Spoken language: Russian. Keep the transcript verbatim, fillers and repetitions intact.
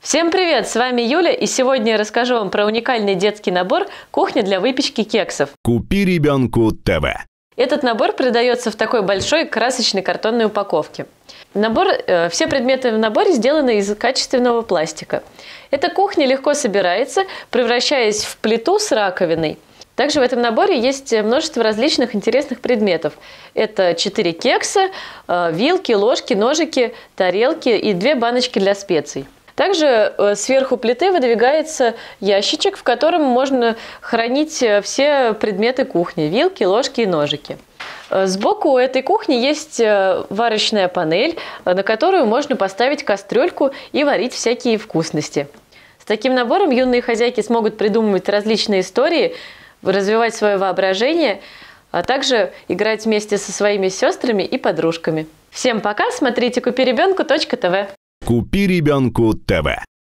Всем привет! С вами Юля, и сегодня я расскажу вам про уникальный детский набор «Кухня для выпечки кексов». Купи ребенку ТВ. Этот набор продается в такой большой красочной картонной упаковке. Набор, э, все предметы в наборе сделаны из качественного пластика. Эта кухня легко собирается, превращаясь в плиту с раковиной. Также в этом наборе есть множество различных интересных предметов. Это четыре кекса, э, вилки, ложки, ножики, тарелки и две баночки для специй. Также сверху плиты выдвигается ящичек, в котором можно хранить все предметы кухни – вилки, ложки и ножики. Сбоку у этой кухни есть варочная панель, на которую можно поставить кастрюльку и варить всякие вкусности. С таким набором юные хозяйки смогут придумывать различные истории, развивать свое воображение, а также играть вместе со своими сестрами и подружками. Всем пока! Смотрите купи ребенку точка тв. Купи ребенку ТВ.